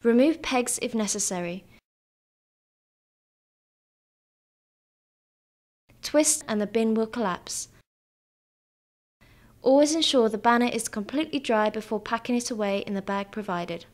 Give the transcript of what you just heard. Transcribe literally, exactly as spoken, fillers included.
Remove pegs if necessary. Twist and the bin will collapse. Always ensure the banner is completely dry before packing it away in the bag provided.